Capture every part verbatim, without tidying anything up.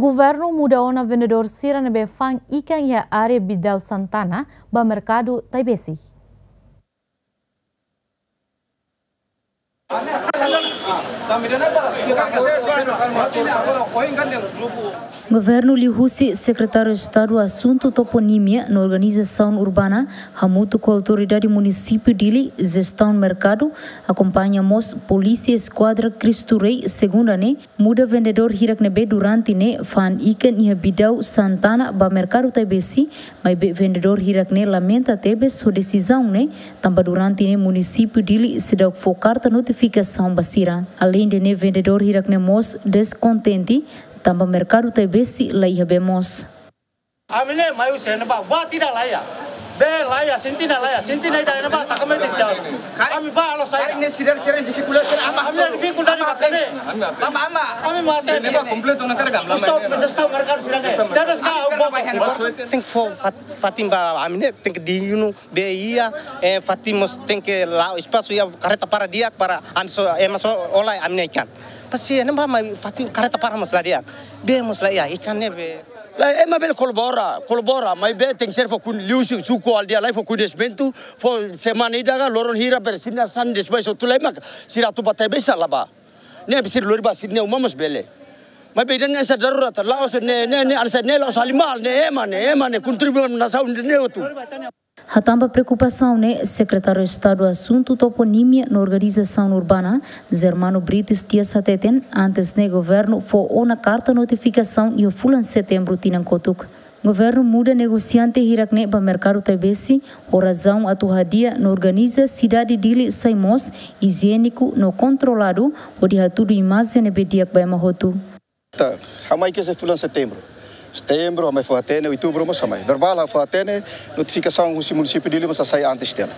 Governo muda ona vendedor sira nebe fang ikan ya área Bidau Santana ba mercado Taibesi. Governo Lihusi, secretário de Estado Assunto Toponímia na Organização Urbana, Hamuto com a autoridade município dele, gestão mercado, acompanhamos Polícia Esquadra Cristo Rei, segunda né, muda vendedor hirak nebe durante né, fan ikan iha Bidau Santana ba mercado Taibesi, mas vendedor hirak né lamenta tebe sua decisão né, também durante né município dele se dá focar ta notificação basira. Além de né vendedor hirak né mos descontente, também mercado Taibesi lá ia bemos. Amine mayu sene ba ba tidak laya. Be laya sentina laya sentina ida ina ba takamete jauh. Kami ba alo saya. Ini sidar sidar dificultas ama. Amine dificultas matene. Ama ama. Kami masih. Ini ba completo na carga. Stop, stop mercado sirane. Tapi sekarang tem que fatim ba amine tem que diuno be ia eh fatimos tem que lá espaço ia carreta para dia para amso emaso olai amine ikan. Pasti não vai mais fatim carreta para mos lá dia. Bemos lá ia ikan ne be. Lá é uma bela colabora, colabora, mas bem tem que ser com liusi suco al dia lá com conhecimento, for semana ida ga loron hira bersina san desbai so tulai mak sira tu batai besa lá ba. Ne bisir lori ba sirne umamos bele. Mas bem ne essa darurat lá os ne ne ne ansa ne los animal ne ema ne ema ne contribuir na saúde ne tu. Hatamba preocupação né, secretário de Estado Assunto Toponímia na Organização Urbana, Zermano Brites Tias Hateten, antes né governo foi uma carta notificação e o fulan setembro tinan kotuk. Governo muda negociante hirak né ba mercado Taibesi, o razão atuhadia no organiza cidade dele saimos higiênico no controlado, o de tudo imagem bediak ba mahotu. Tá, hamai que se fulan setembro. Setembro, mas foi até outubro, mas também. Verbal, foi até notificação do município dele, mas sai antes dela.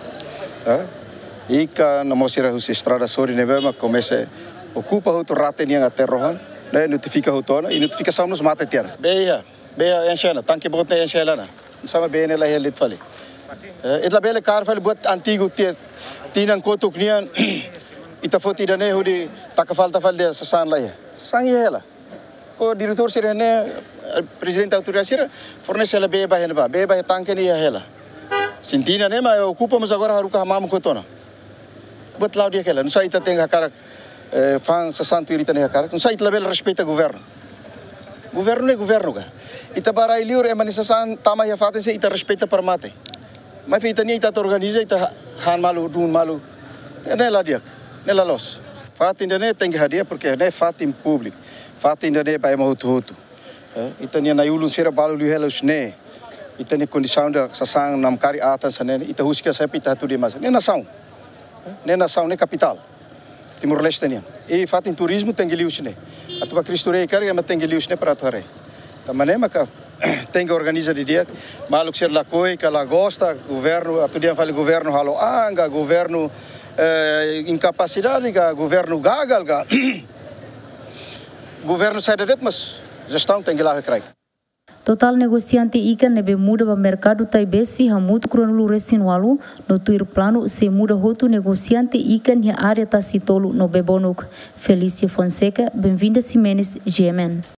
E que não mostra a estrada sobre neve, mas começa ocupa o rate nem a terra, né? Notifica o tono e notificação nos mata terra. Beia, beia enchendo, tanque bot nem enchendo na. Não sabe bem ela é lit fali. É la bela car fali bot antigo tie tinang kotuk nian. Ita foti dane hudi tak falta fali sa san lá. Sang ela. Ko diretor sirene presidente da autoridade sira fornece ela beba henba beba tanque ni ela sintina né mas ocupa mas agora haruka hamamu kotona bot lau dia kela não sai ta tem cara fan sa santo irita ne cara não sai label respeita governo governo é governo ga ita barai liur e manifestação tama ya faten se ita respeita para mate mas feita ni ita organiza ita han malu dun malu ne la dia ne la los fatin ne tem que hadia porque ne fatin público fatin ne para mahutu hutu. Ita ni na yulun sira balu liu hela usne. Ita ni condição da sasang nam kari atan sana ita huska sa pita tu di mas. Ne nação. Ne nação ne capital. Timor Leste ni. E fatin turismo tem liu usne. Atuba Cristo Rei kari ama tem liu usne para atuare. Tamane maka tem que organiza de dia. Maluk ser la coi que la gosta governo atu dia fale governo halo anga governo incapacidade ga governo gagal ga. Governo sai da mas gestão tem que lá krijgen. Total negociante ikan nebe muda ba mercado Taibesi hamut kronulu resinualu no tuir plano se muda hotu negociante ikan ya área tasitolu no bebonuk. Felicia Fonseca, bem-vinda Simenes, G M N.